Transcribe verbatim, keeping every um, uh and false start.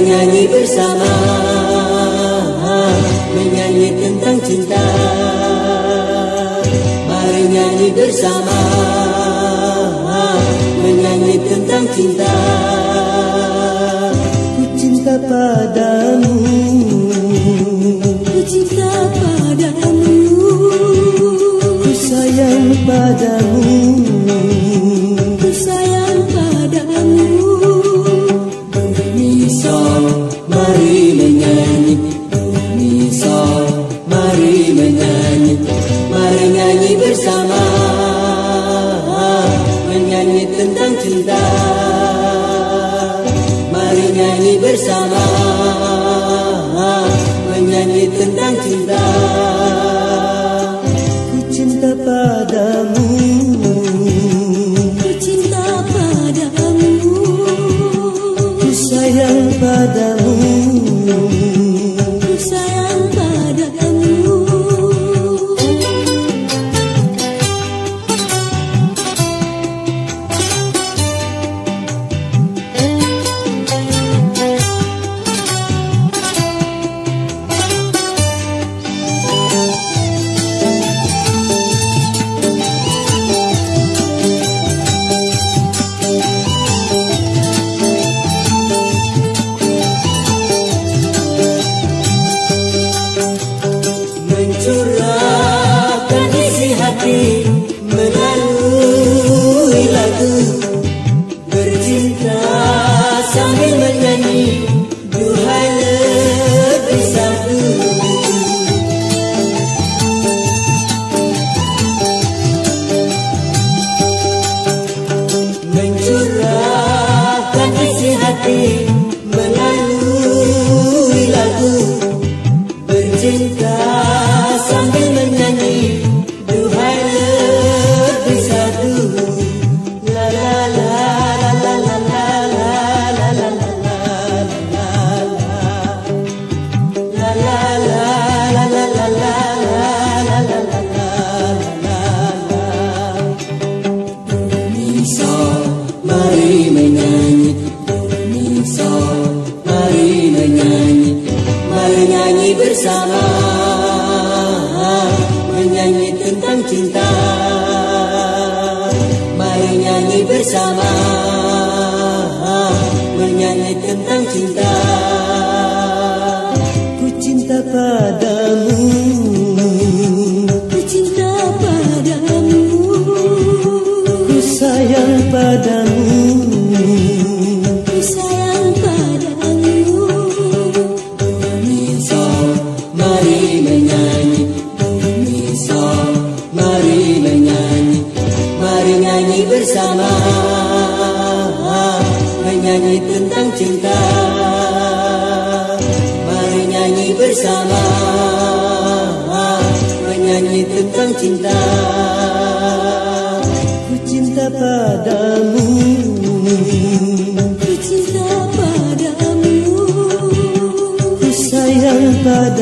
nyanyi bersama, menyanyi tentang cinta. Mari nyanyi bersama, menyanyi tentang cinta. Ku cinta padamu, ku cinta padamu, ku sayang padamu, ku sayang padamu. Domisol, mari menyanyi. Domisol, mari menyanyi. Mari nyanyi bersama, menyanyi tentang cinta. Mari nyanyi bersama, menyanyi tentang cinta. Ku cinta padamu, ku cinta padamu, ku sayang padamu, ku sayang padamu. Mencurahkan isi hati melalui lagu, bercinta sambil menyanyi duhai lebih satu. Mencurahkan isi hati melalui lagu, bercinta sambil menyanyi duhai lebih satu. La la la la la la la la la la la la la la la la la. Domisol, mari menyanyi. Domisol, mari menyanyi. Mari nyanyi bersama, menyanyi tentang cinta. Mari nyanyi bersama, menyanyi tentang cinta. Ku cinta padamu, ku cinta padamu, ku sayang padamu, ku sayang padamu. Domisol, mari menyanyi. Domisol, mari menyanyi. Mari nyanyi bersama, menyanyi tentang cinta. Mari nyanyi bersama, menyanyi tentang cinta. Ku cinta padamu, ku cinta padamu, ku sayang padamu,